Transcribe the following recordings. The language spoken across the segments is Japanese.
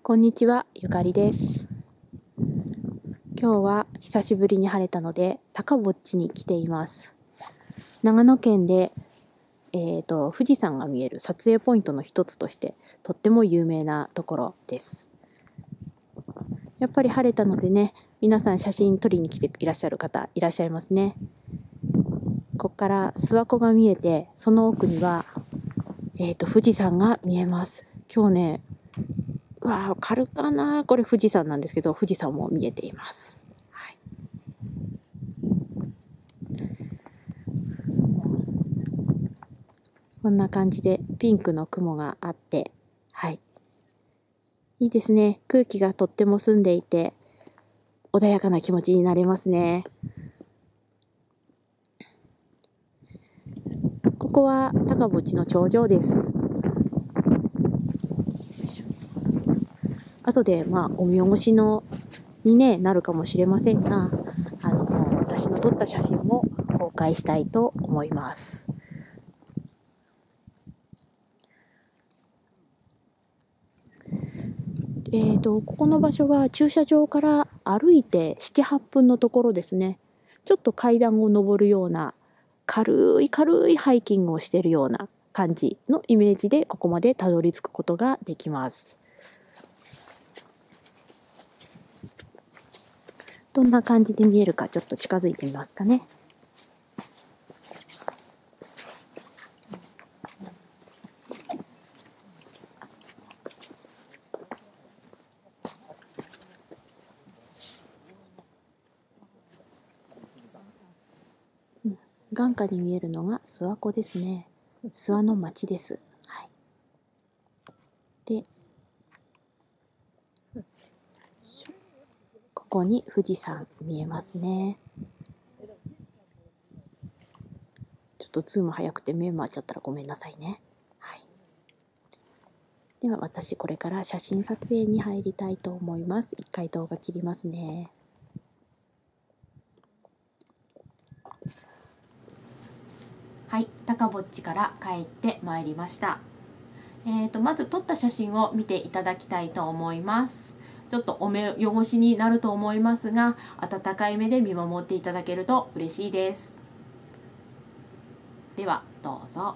こんにちは、ゆかりです。今日は久しぶりに晴れたので、高ぼっちに来ています。長野県で、富士山が見える撮影ポイントの一つとして、とっても有名なところです。やっぱり晴れたのでね、皆さん写真撮りに来ていらっしゃる方いらっしゃいますね。ここから諏訪湖が見えて、その奥には、富士山が見えます。今日ね、わかるかな、これ富士山なんですけど、富士山も見えています。はい、こんな感じでピンクの雲があって、はい、いいですね。空気がとっても澄んでいて、穏やかな気持ちになれますね。ここは高ぼっちの頂上です。後でお見汚しになるかもしれませんが、私の撮った写真も公開したいと思います。ここの場所は駐車場から歩いて7、8分のところですね。ちょっと階段を上るような軽いハイキングをしているような感じのイメージでここまでたどり着くことができます。どんな感じで見えるかちょっと近づいてみますかね。眼下に見えるのが諏訪湖ですね。諏訪の町です。はい、で、ここに富士山見えますね。ちょっとズーム早くて目回っちゃったらごめんなさいね。はい、では私これから写真撮影に入りたいと思います。一回動画切りますね。はい、高ぼっちから帰ってまいりました。まず撮った写真を見ていただきたいと思います。ちょっとお目汚しになると思いますが、温かい目で見守っていただけると嬉しいです。ではどうぞ。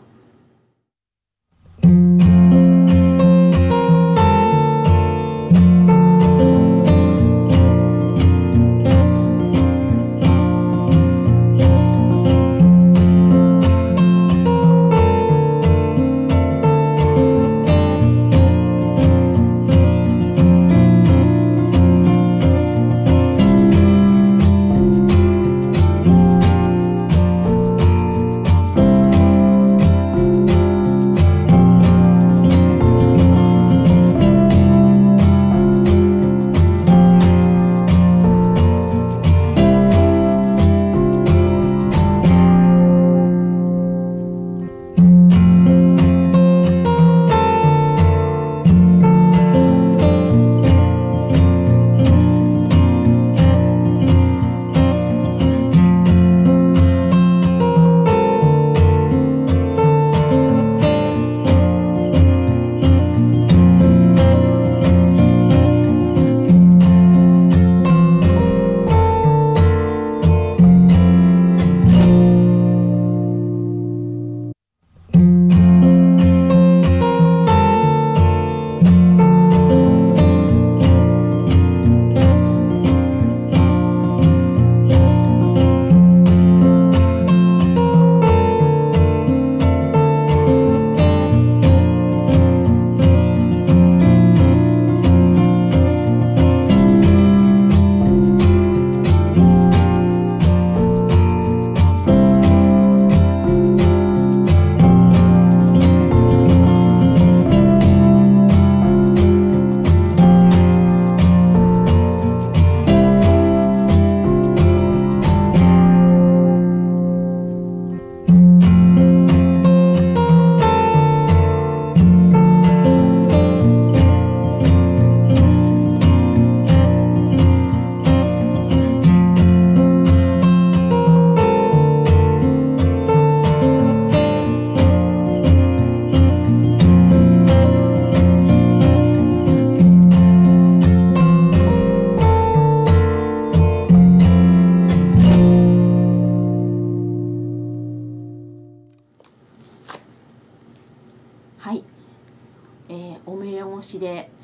はい、お目汚し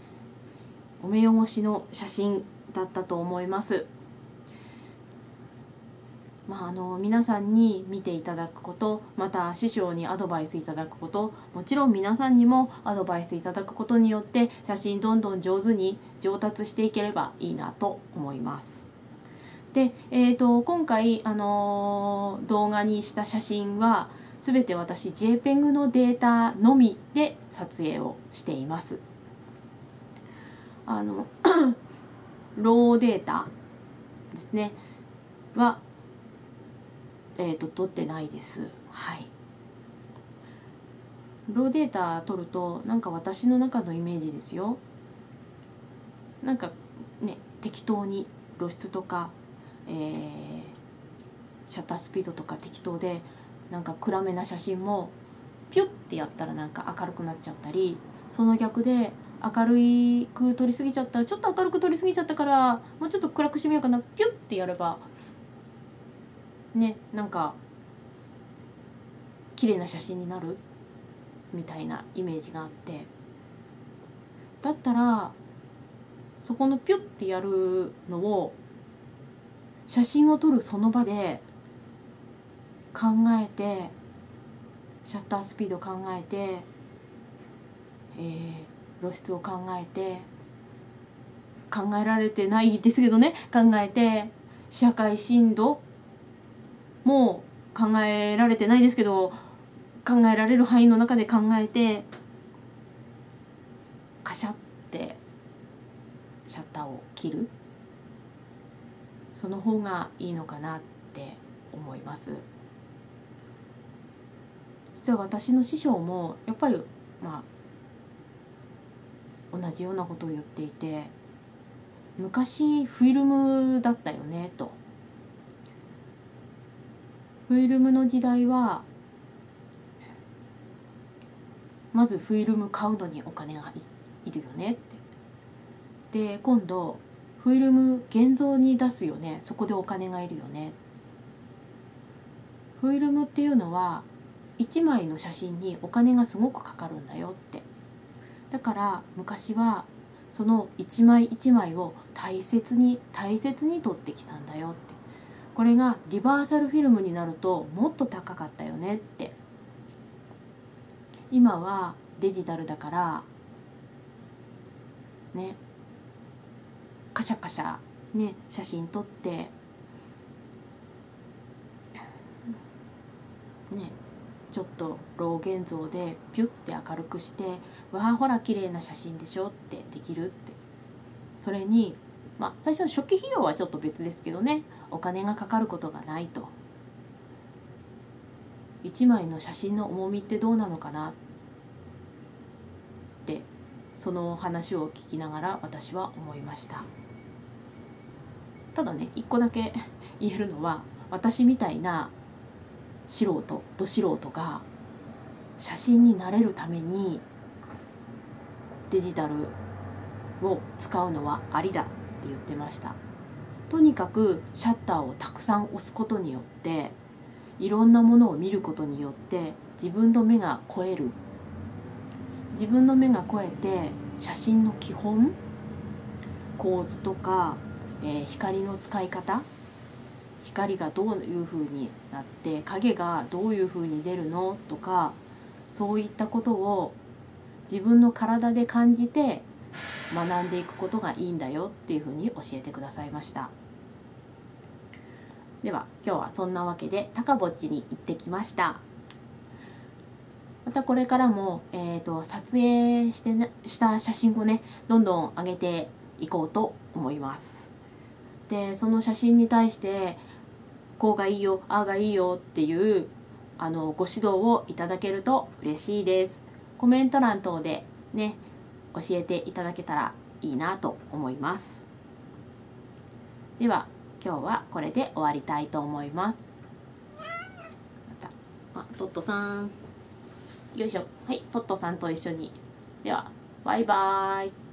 の写真だったと思います。皆さんに見ていただくこと、また師匠にアドバイスいただくこと、もちろん皆さんにもアドバイスいただくことによって写真どんどん上手に上達していければいいなと思います。で、今回、動画にした写真は全て私 JPEG のデータのみで撮影をしています。ローデータですねは取ってないです。はい。ローデータ取るとなんか私の中のイメージですよ。なんかね、適当に露出とか、シャッタースピードとか適当でなんか暗めな写真もピュッてやったらなんか明るくなっちゃったり、その逆で明るく撮りすぎちゃったらちょっと明るく撮りすぎちゃったからもうちょっと暗くしてみようかな、ピュッてやればね、なんか綺麗な写真になるみたいなイメージがあって、だったらそこのピュッてやるのを写真を撮るその場で考えて、シャッタースピード考えて、露出を考えて、考えられてないですけどね、考えて、社会深度も考えられてないですけど、考えられる範囲の中で考えてカシャってシャッターを切る、その方がいいのかなって思います。実は私の師匠もやっぱり同じようなことを言っていて、昔フィルムだったよねと。フィルムの時代はまずフィルム買うのにお金がいるよねって。で今度フィルム現像に出すよね、そこでお金がいるよね。フィルムっていうのは1枚の写真にお金がすごくかかるんだよって。だから昔はその一枚一枚を大切に撮ってきたんだよって。これがリバーサルフィルムになるともっと高かったよねって。今はデジタルだからね、カシャカシャね写真撮ってね、ちょっとロー現像でピュッて明るくして「わあほら綺麗な写真でしょ」ってできるって。それに最初の初期費用はちょっと別ですけどね、お金がかかることがないと。一枚の写真の重みってどうなのかなって、その話を聞きながら私は思いました。ただね、一個だけ言えるのは、私みたいなど素人が写真に慣れるためにデジタルを使うのはありだって言ってました。とにかくシャッターをたくさん押すことによって、いろんなものを見ることによって自分の目が肥える。自分の目が肥えて写真の基本、構図とか、光の使い方、光がどういう風になって影がどういう風に出るのとか、そういったことを自分の体で感じて学んでいくことがいいんだよっていう風に教えてくださいました。では今日はそんなわけで高ぼっちに行ってきました。またこれからも、撮影した写真をねどんどん上げていこうと思います。でその写真に対してこうがいいよああがいいよっていうご指導をいただけると嬉しいです。コメント欄等でね教えていただけたらいいなと思います。では今日はこれで終わりたいと思います。トットさんよいしょ、はい、トットさんと一緒に。ではバイバーイ。